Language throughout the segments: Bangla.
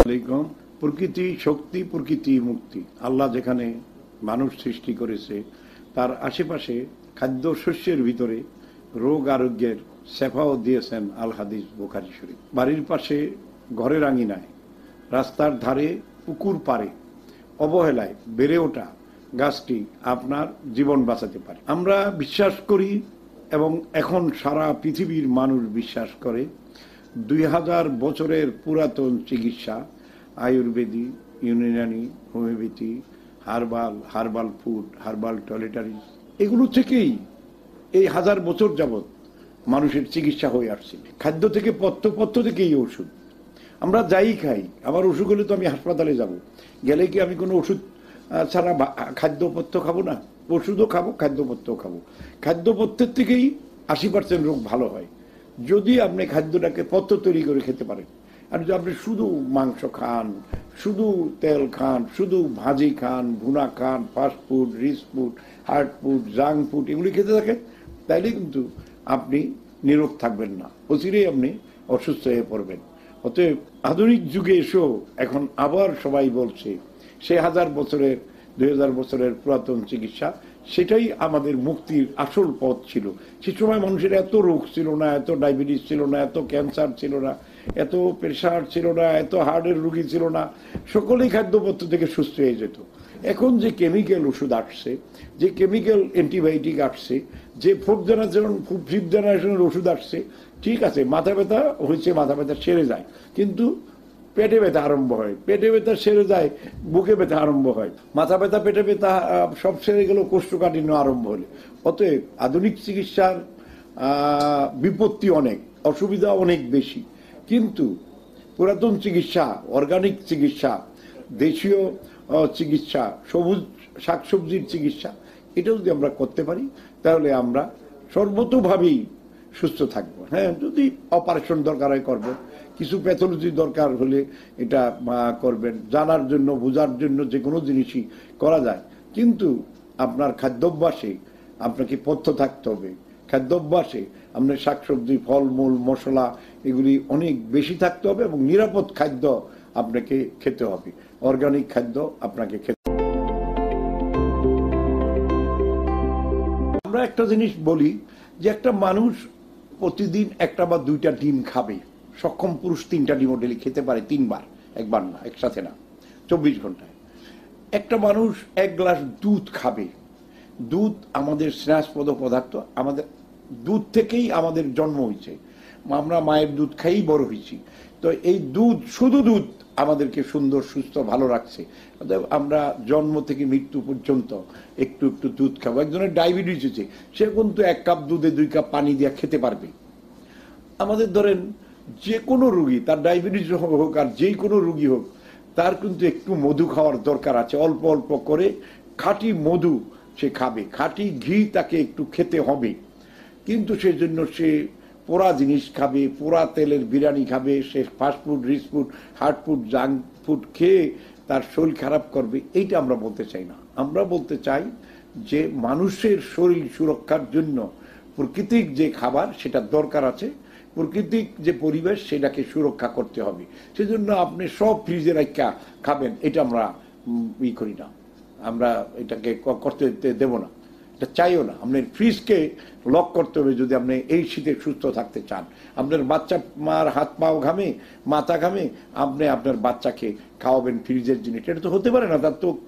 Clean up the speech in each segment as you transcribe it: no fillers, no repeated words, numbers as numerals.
আলাইকুম। প্রকৃতি শক্তি, প্রকৃতি মুক্তি। আল্লাহ যেখানে মানুষ সৃষ্টি করেছে তার আশেপাশে খাদ্য শস্যের ভিতরে রোগ আরোগ্যের শেফাও দিয়েছেন আল হাদিস বুখারী শরীফ। বাড়ির পাশে, ঘরের আঙিনায়, রাস্তার ধারে, পুকুর পাড়ে অবহেলায় বেড়ে ওঠা গাছটি আপনার জীবন বাঁচাতে পারে। আমরা বিশ্বাস করি এবং এখন সারা পৃথিবীর মানুষ বিশ্বাস করে 2000 বছরের পুরাতন চিকিৎসা, আয়ুর্বেদী, Unani, homeopathy, herbal food, herbal toiletries, এগুলো থেকেই এই 1000 বছর যাবৎ মানুষের চিকিৎসা হয়ে আসছে। খাদ্য থেকে পথ্য থেকে এই ওষুধ আমরা যাই খাই। আমার অসুখ হলে তো আমি হাসপাতালে যাব, গেলে কি আমি কোনো ওষুধ ছাড়া খাদ্যপথ্য খাবো না? ওষুধও খাবো, খাদ্যপথ্যও খাবো। খাদ্যপথ্যের থেকেই 80% রোগ ভালো হয় যদি আপনি খাদ্যটাকে পথ্য তৈরি করে খেতে পারেন। আর যদি আপনি শুধু মাংস খান, শুধু তেল খান, শুধু ভাজি খান, ভুনা খান, fast food, rich food, hard food, junk food, এগুলি খেতে থাকেন, তাইলে কিন্তু আপনি নিরোগ থাকবেন না, অচিরেই আপনি অসুস্থ হয়ে পড়বেন। অতএব আধুনিক যুগে এসেও এখন আবার সবাই বলছে সে 2000 বছরের পুরাতন চিকিৎসা সেটাই আমাদের মুক্তির আসল পথ ছিল। সে সময় মানুষের এত রোগ ছিল না, এত ডায়াবেটিস ছিল না, এত ক্যান্সার ছিল না, এত প্রেশার ছিল না, এত হার্টের রোগী ছিল না, সকলেই খাদ্যপত্র থেকে সুস্থ হয়ে যেত। এখন যে কেমিক্যাল ওষুধ আসছে, যে কেমিক্যাল অ্যান্টিবায়োটিক আসছে, যে ফিফথ জেনারেশনের ওষুধ আসছে, ঠিক আছে মাথা ব্যথা হয়েছে, মাথা ব্যথা সেরে যায়, কিন্তু পেটে ব্যথা আরম্ভ হয়, পেটে ব্যথা সেরে যায়, বুকে ব্যথা আরম্ভ হয়, মাথা ব্যথা, পেটে ব্যথা সব সেরে গেল কোষ্ঠকাঠিন্য আরম্ভ হলে। অতএব আধুনিক চিকিৎসার বিপত্তি অনেক, অসুবিধা অনেক বেশি, কিন্তু পুরাতন চিকিৎসা, অর্গানিক চিকিৎসা, দেশীয় চিকিৎসা, সবুজ শাকসবজির চিকিৎসা, এটা যদি আমরা করতে পারি তাহলে আমরা সর্বতোভাবেই সুস্থ থাকবো। হ্যাঁ, যদি অপারেশন দরকার হয় করবেন, কিছু প্যাথোলজি দরকার হলে এটা করবেন, জানার জন্য, বোঝার জন্য যে কোনো জিনিসই করা যায়। কিন্তু আপনার খাদ্যাভ্যাসে আপনাকে পথ্য থাকতে হবে। খাদ্যাভ্যাসে আপনার শাকসবজি, ফলমূল, মশলা এগুলি অনেক বেশি থাকতে হবে এবং নিরাপদ খাদ্য আপনাকে খেতে হবে, অর্গানিক খাদ্য আপনাকে খেতে। আমরা একটা জিনিস বলি যে একটা মানুষ প্রতিদিন একটা বা দুইটা ডিম খাবে। সক্ষম পুরুষ 3টা ডিমও ডেলি খেতে পারে, 3 বার, একবার না, একসাথে না, 24 ঘন্টায়। একটা মানুষ 1 গ্লাস দুধ খাবে। দুধ আমাদের স্নেহাস্পদ পদার্থ, আমাদের দুধ থেকেই আমাদের জন্ম হয়েছে, আমরা মায়ের দুধ খাইই বড় হয়েছি। তো এই দুধ, শুধু দুধ আমাদেরকে সুন্দর, সুস্থ, ভালো রাখছে। আমরা জন্ম থেকে মৃত্যু পর্যন্ত একটু একটু দুধ খাবো। একজনের ডায়াবেটিস হয়েছে, সে কিন্তু 1 কাপ দুধে 2 কাপ পানি দিয়ে খেতে পারবে। আমাদের ধরেন যে কোনো রোগী, তার ডায়াবেটিস হোক আর যে কোনো রোগী হোক, তার কিন্তু একটু মধু খাওয়ার দরকার আছে। অল্প অল্প করে খাঁটি মধু সে খাবে, খাঁটি ঘি তাকে একটু খেতে হবে। কিন্তু সেজন্য সে পোড়া জিনিস খাবে, পোড়া তেলের বিরিয়ানি খাবে, সে fast food, rich food, hard food, junk food খেয়ে তার শরীর খারাপ করবে, এইটা আমরা বলতে চাই না। আমরা বলতে চাই যে মানুষের শরীর সুরক্ষার জন্য প্রাকৃতিক যে খাবার সেটা দরকার আছে, প্রাকৃতিক যে পরিবেশ সেটাকে সুরক্ষা করতে হবে। সেজন্য আপনি সব ফ্রিজে রাখা খাবেন, এটা আমরা করি না, আমরা এটাকে করতে দেব না, এটা চাইও না। আপনার ফ্রিজকে লক করতে হবে যদি আপনি এই শীতে সুস্থ থাকতে চান। আপনার বাচ্চা মার হাত পাও ঘামে, মাথা ঘামে, আপনি আপনার বাচ্চাকে খাওয়াবেন ফ্রিজের জিনিস, এটা তো হতে পারে না, তার তো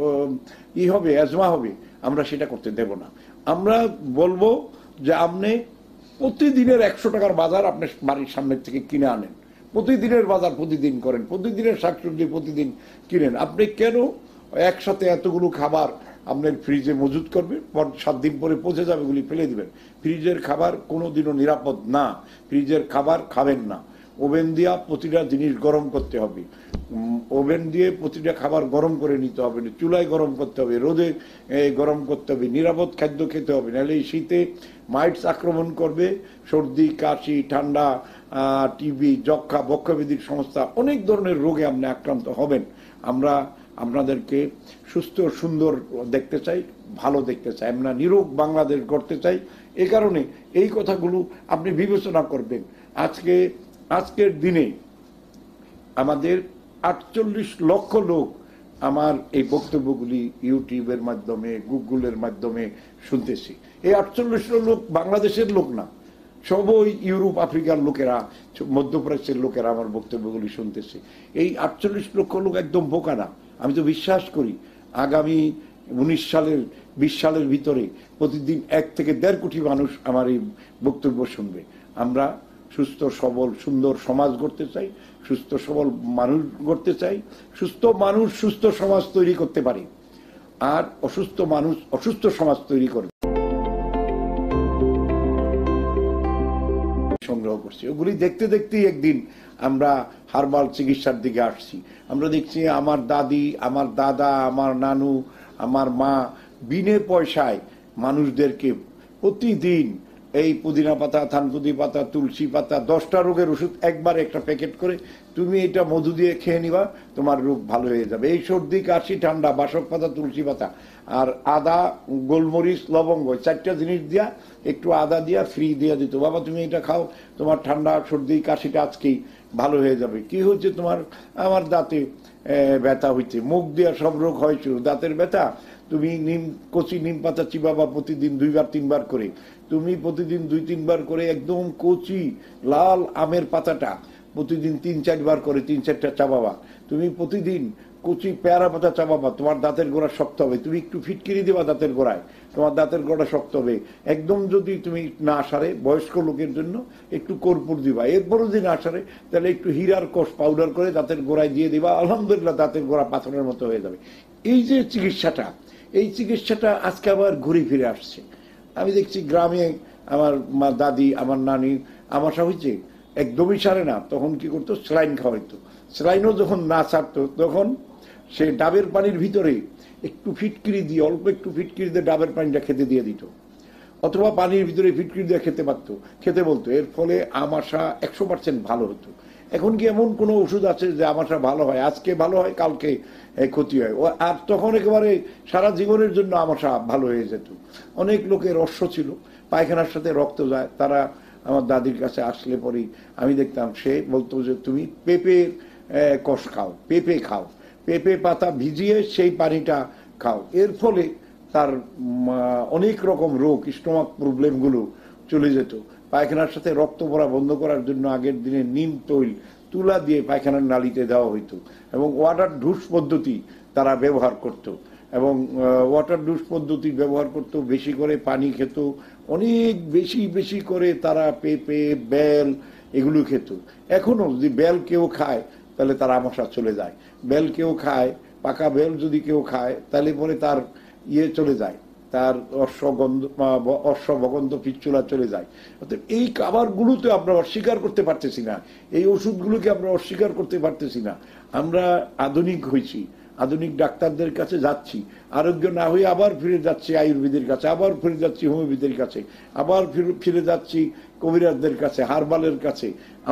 হবে, অ্যাজমা হবে। আমরা সেটা করতে দেব না। আমরা বলবো যে আপনি প্রতিদিনের 100 টাকার বাজার আপনার বাড়ির সামনের থেকে কিনে আনেন, প্রতিদিনের বাজার প্রতিদিন করেন, প্রতিদিনের শাকসবজি প্রতিদিন কিনেন। আপনি কেন একসাথে এতগুলো খাবার আপনার ফ্রিজে মজুত করবেন? 7 দিন পরে পচে যাবে, এগুলি ফেলে দিবেন। ফ্রিজের খাবার কোনোদিনও নিরাপদ না, ফ্রিজের খাবার খাবেন না। ওভেন দিয়ে প্রতিটা জিনিস গরম করতে হবে, ওভেন দিয়ে প্রতিটা খাবার গরম করে নিতে হবে, চুলায় গরম করতে হবে, রোদে গরম করতে হবে, নিরাপদ খাদ্য খেতে হবে। নাহলে এই শীতে মাইটস আক্রমণ করবে, সর্দি, কাশি, ঠান্ডা, টিবি, যক্ষা, বক্ষব্যাধির সমস্যা, অনেক ধরনের রোগে আপনি আক্রান্ত হবেন। আমরা আপনাদেরকে সুস্থ, সুন্দর দেখতে চাই, ভালো দেখতে চাই, আমরা নিরোগ বাংলাদেশ গড়তে চাই। এই কারণে এই কথাগুলো আপনি বিবেচনা করবেন। আজকের দিনে আমাদের 48 লক্ষ লোক আমার এই বক্তব্যগুলি ইউটিউবের মাধ্যমে, গুগলের মাধ্যমে শুনতেছি। এই 48 লোক বাংলাদেশের লোক না, সবই ইউরোপ আফ্রিকার লোকেরা, মধ্যপ্রাচ্যের লোকেরা আমার বক্তব্যগুলি শুনতেছে। এই 48 লক্ষ লোক একদম বোকা না। আমি তো বিশ্বাস করি আগামী 20 সালের ভিতরে প্রতিদিন 1 থেকে 1.5 কোটি মানুষ আমার এই বক্তব্য শুনবে। আমরা সুস্থ সবল সুন্দর সমাজ গড়তে চাই, সুস্থ সবল মানুষ গড়তে চাই। সুস্থ মানুষ সুস্থ সমাজ তৈরি করতে পারে, আর অসুস্থ মানুষ অসুস্থ সমাজ তৈরি করবে। সংগ্রহ করছি, ওগুলি দেখতে দেখতেই একদিন আমরা হার্বাল চিকিৎসার দিকে আসছি। আমরা দেখছি আমার দাদি, আমার দাদা, আমার নানু, আমার মা বিনে পয়সায় মানুষদেরকে প্রতিদিন এই পুদিনা পাতা, থানকুনি পাতা, তুলসী পাতা, 10টা রোগের ওষুধ একবার একটা প্যাকেট করে তুমি এটা মধু দিয়ে খেয়ে নিবা, তোমার রোগ ভালো হয়ে যাবে। এই সর্দি, কাশি, ঠান্ডা, বাসক পাতা, তুলসী পাতা আর আদা, গোলমরিচ, লবঙ্গ, 4টা জিনিস দিয়া একটু আদা দিয়া ফ্রি দিয়া দিত, বাবা তুমি এটা খাও, তোমার ঠান্ডা সর্দি কাশিটা আজকেই ভালো হয়ে যাবে। কি হচ্ছে তোমার? আমার দাঁতে ব্যথা হইছে, মুখ দিয়া সব রোগ হয় শুরু, দাঁতের ব্যথা। তুমি কচি নিম পাতা চিবাবা প্রতিদিন 2-3 বার করে। তুমি প্রতিদিন 2-3 বার করে একদম কচি লাল আমের পাতাটা প্রতিদিন 3-4 বার করে 3-4টা চাবাবা। তুমি প্রতিদিন কচি পেয়ারা পাতা চাবাবা, তোমার দাঁতের গোড়া শক্ত হবে। তুমি একটু ফিটকিরি দেবা দাঁতের গোড়ায়, তোমার দাঁতের গোড়া শক্ত হবে। একদম যদি তুমি না সারে, বয়স্ক লোকের জন্য একটু কর্পূর দিবা। এরপরও যদি না সারে তাহলে একটু হীরার কোষ পাউডার করে দাঁতের গোড়ায় দিয়ে দিবা, আলহামদুলিল্লাহ দাঁতের গোড়া পাথরের মতো হয়ে যাবে। এই যে চিকিৎসাটা, এই চিকিৎসাটা আজকে আবার ঘুরে ফিরে আসছে। আমি দেখছি গ্রামে আমার মা, দাদি, আমার নানি আমাশা হয়েছে, একদমই সারে না, তখন কি করতো? স্যালাইন খাওয়াইতো। স্যালাইনও যখন না ছাড়তো তখন সে ডাবের পানির ভিতরে একটু ফিটকিরি দিয়ে, অল্প একটু ফিটকিরি দিয়ে ডাবের পানিটা খেতে দিয়ে দিত, অথবা পানির ভিতরে ফিটকিরি দিয়ে খেতে বলতো। এর ফলে আমাশা 100% ভালো হতো। এখন কি এমন কোনো ওষুধ আছে যে আমাশা ভালো হয়? আজকে ভালো হয়, কালকে ক্ষতি হয়। আর তখন একেবারে সারা জীবনের জন্য আমাশা ভালো হয়ে যেত। অনেক লোকের অশ্ব ছিল, পায়খানার সাথে রক্ত যায়, তারা আমার দাদির কাছে আসলে পরেই আমি দেখতাম সে বলতো যে তুমি পেঁপের কষ খাও, পেঁপে খাও, পেঁপে পাতা ভিজিয়ে সেই পানিটা খাও। এর ফলে তার অনেক রকম রোগ, স্টোমাক প্রবলেমগুলো চলে যেত। পায়খানার সাথে রক্ত পড়া বন্ধ করার জন্য আগের দিনে নিম তৈল তুলা দিয়ে পায়খানার নালীতে দেওয়া হইতো, এবং ওয়াটার ডুস পদ্ধতি তারা ব্যবহার করত, এবং ওয়াটার ডুস পদ্ধতি ব্যবহার করত, বেশি করে পানি খেত, অনেক বেশি বেশি করে তারা পেঁপে, বেল এগুলো খেত। এখনো যদি বেল কেউ খায় তাহলে তার আমাশা চলে যায়। বেল কেউ খায়, পাকা বেল যদি কেউ খায় তাহলে পরে তার চলে যায়, তার অশ্বগন্ধ পিচ্চুলা চলে যায়। অর্থাৎ এই খাবারগুলোতে আমরা অস্বীকার করতে পারতেছি না, এই ওষুধগুলোকে আমরা অস্বীকার করতে পারতেছি না। আমরা আধুনিক হয়েছি, আধুনিক ডাক্তারদের কাছে যাচ্ছি, আরোগ্য না হয়ে আবার ফিরে যাচ্ছি আয়ুর্বেদের কাছে, আবার ফিরে যাচ্ছি হোমিওপ্যাথির কাছে, আবার ফিরে যাচ্ছি কবিরাজদের কাছে, হার্বালের কাছে।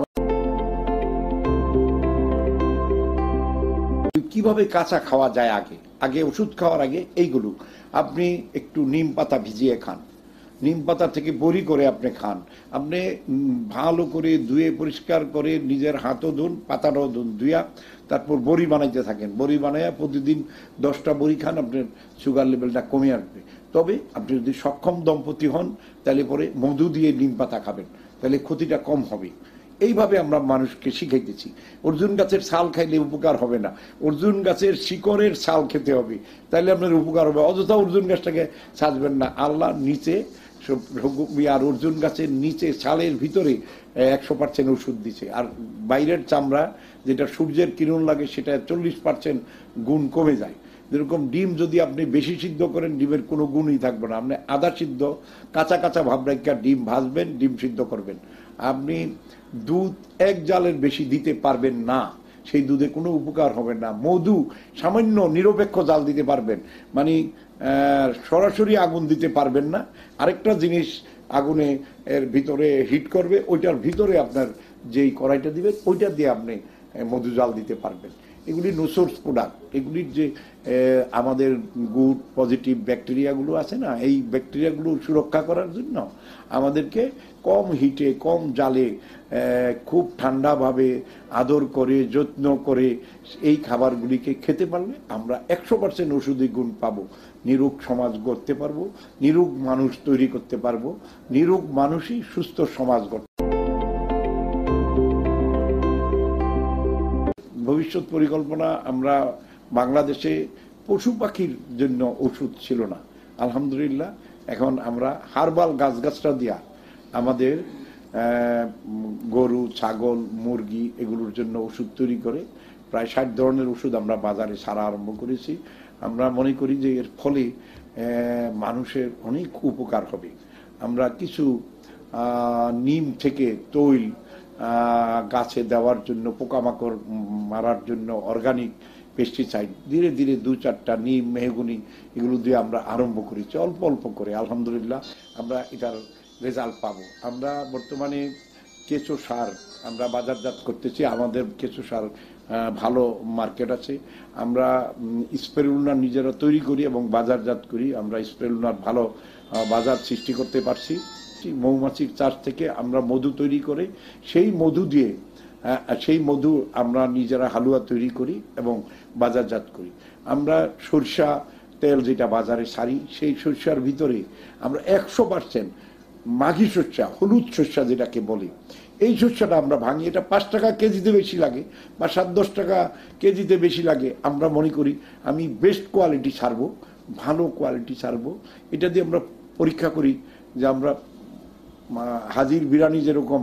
কিভাবে কাঁচা খাওয়া যায় আগে ওষুধ খাওয়ার আগে এইগুলো আপনি একটু নিম পাতা ভিজিয়ে খান, নিম পাতা থেকে বড়ি করে আপনি খান। আপনি ভালো করে ধুয়ে পরিষ্কার করে নিজের হাতও ধুন, পাতাটাও ধুন, ধুইয়া তারপর বড়ি বানাইতে থাকেন। বড়ি বানাইয়া প্রতিদিন 10টা বড়ি খান, আপনার সুগার লেভেলটা কমে আসবে। তবে আপনি যদি সক্ষম দম্পতি হন তাহলে পরে মধু দিয়ে নিম পাতা খাবেন, তাহলে ক্ষতিটা কম হবে। এইভাবে আমরা মানুষকে শিখাইতেছি। অর্জুন গাছের ছাল খাইলে উপকার হবে না, অর্জুন গাছের শিকড়ের ছাল খেতে হবে, তাহলে আপনার উপকার হবে। অযথা অর্জুন গাছটাকে ছাঁচবেন না। আল্লাহ নিচে আর অর্জুন গাছের নিচে ছালের ভিতরে 100% ওষুধ দিছে, আর বাইরের চামড়া যেটা সূর্যের কিরণ লাগে সেটা 40% গুণ কমে যায়। যেরকম ডিম যদি আপনি বেশি সিদ্ধ করেন ডিমের কোনো গুণই থাকবে না। আপনি আধা সিদ্ধ কাঁচা কাঁচা ভাব রেখে ডিম ভাজবেন, ডিম সিদ্ধ করবেন। আপনি দুধ 1 জালের বেশি দিতে পারবেন না, সেই দুধে কোনো উপকার হবে না। মধু সামান্য নিরপেক্ষ জাল দিতে পারবেন, মানে সরাসরি আগুন দিতে পারবেন না। আরেকটা জিনিস আগুনে এর ভিতরে হিট করবে, ওইটার ভিতরে আপনার যেই কড়াইটা দিবেন ওইটা দিয়ে আপনি মধু জাল দিতে পারবেন। এগুলি নো সোর্স প্রোডাক্ট। এগুলির যে আমাদের গুড পজিটিভ ব্যাকটেরিয়াগুলো আছে না, এই ব্যাকটেরিয়াগুলো সুরক্ষা করার জন্য আমাদেরকে কম হিটে কম জালে খুব ঠান্ডাভাবে আদর করে যত্ন করে এই খাবারগুলিকে খেতে পারলে আমরা 100% ওষুধি গুণ পাবো, নিরোগ সমাজ গড়তে পারবো, নিরোগ মানুষ তৈরি করতে পারবো, নিরোগ মানুষই সুস্থ সমাজ গড়তে। ভবিষ্যৎ পরিকল্পনা, আমরা বাংলাদেশে পশু পাখির জন্য ওষুধ ছিল না, আলহামদুলিল্লাহ এখন আমরা হার্বাল গাছগাছরা দিয়া আমাদের গরু ছাগল মুরগি এগুলোর জন্য ওষুধ তৈরি করে প্রায় 60 ধরনের ওষুধ আমরা বাজারে ছাড়া আরম্ভ করেছি। আমরা মনে করি যে এর ফলে মানুষের অনেক উপকার হবে। আমরা কিছু নিম থেকে তৈল গাছে দেওয়ার জন্য, পোকামাকড় মারার জন্য অর্গানিক পেস্টিসাইড ধীরে ধীরে 2-4টা নিম মেহগুনি এগুলো দিয়ে আমরা আরম্ভ করেছি অল্প অল্প করে। আলহামদুলিল্লাহ আমরা এটার রেজাল্ট পাবো। আমরা বর্তমানে কেঁচো সার আমরা বাজারজাত করতেছি, আমাদের কেঁচো সার ভালো মার্কেট আছে। আমরা স্পিরুলিনা নিজেরা তৈরি করি এবং বাজারজাত করি। আমরা স্পিরুলিনার ভালো বাজার সৃষ্টি করতে পারছি। মৌমাছির চাষ থেকে আমরা মধু তৈরি করে সেই মধু দিয়ে আমরা নিজেরা হালুয়া তৈরি করি এবং বাজারজাত করি। আমরা সরষা তেল যেটা বাজারে সারি, সেই সরষার ভিতরে আমরা 100% মাঘি শস্যা, হলুদ শস্যা যেটাকে বলি, এই শস্যটা আমরা ভাঙি। এটা 5 টাকা কেজিতে বেশি লাগে বা 7-10 টাকা কেজিতে বেশি লাগে। আমরা মনে করি আমি বেস্ট কোয়ালিটি ছাড়বো, ভালো কোয়ালিটি ছাড়বো। এটা দিয়ে আমরা পরীক্ষা করি যে আমরা হাজির বিরিয়ানি যেরকম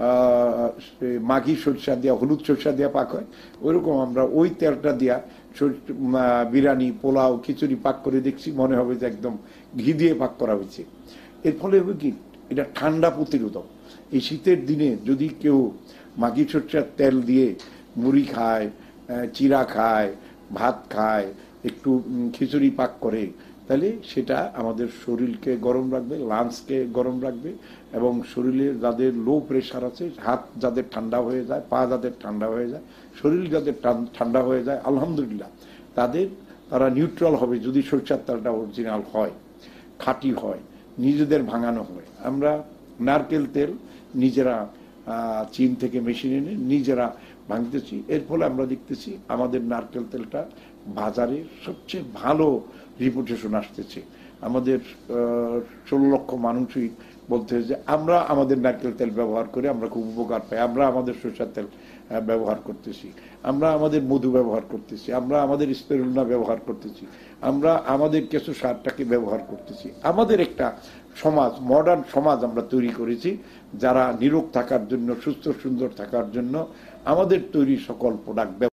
মাঘি সরষা দিয়া হলুদ সরষা দিয়া পাক হয়, ওইরকম আমরা ওই তেলটা দিয়া বিরিয়ানি পোলাও খিচুড়ি পাক করে দেখছি, মনে হবে যে একদম ঘি দিয়ে পাক করা হয়েছে। এর ফলে হবে কি, এটা ঠান্ডা প্রতিরোধক। এই শীতের দিনে যদি কেউ মাঘি সরষার তেল দিয়ে মুড়ি খায়, চিরা খায়, ভাত খায়, একটু খিচুড়ি পাক করে, তাহলে সেটা আমাদের শরীরকে গরম রাখবে, লাংসকে গরম রাখবে এবং শরীরে যাদের লো প্রেশার আছে, হাত যাদের ঠান্ডা হয়ে যায়, পা যাদের ঠান্ডা হয়ে যায়, শরীর যাদের ঠান্ডা হয়ে যায়, আলহামদুলিল্লাহ তারা নিউট্রাল হবে যদি সরষের তেলটা অরিজিনাল হয়, খাঁটি হয়, নিজেদের ভাঙানো হয়। আমরা নারকেল তেল নিজেরা চীন থেকে মেশিন এনে নিজেরা ভাঙতেছি। এর ফলে আমরা দেখতেছি আমাদের নারকেল তেলটা বাজারে সবচেয়ে ভালো রিপুটেশন আসতেছে। আমাদের 16 লক্ষ মানুষই বলতে যে আমরা আমাদের নারকেল তেল ব্যবহার করে আমরা খুব উপকার পাই, আমরা আমাদের সরষের তেল ব্যবহার করতেছি, আমরা আমাদের মধু ব্যবহার করতেছি, আমরা আমাদের স্পিরুলিনা ব্যবহার করতেছি, আমরা আমাদের কেঁচো সারটাকে ব্যবহার করতেছি। আমাদের একটা সমাজ, মডার্ন সমাজ আমরা তৈরি করেছি, যারা নিরোগ থাকার জন্য, সুস্থ সুন্দর থাকার জন্য আমাদের তৈরি সকল প্রোডাক্ট